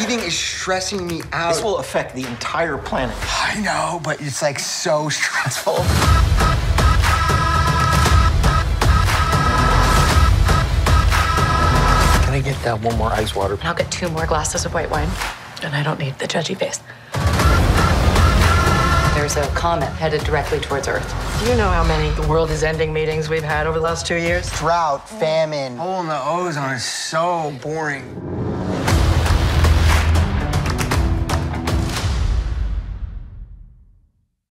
breathing is stressing me out. This will affect the entire planet. I know, but it's like so stressful. Can I get that one more ice water? And I'll get 2 more glasses of white wine. And I don't need the judgy face. There's a comet headed directly towards Earth. Do you know how many the world is ending meetings we've had over the last 2 years? Drought, famine. Hole in the ozone is so boring.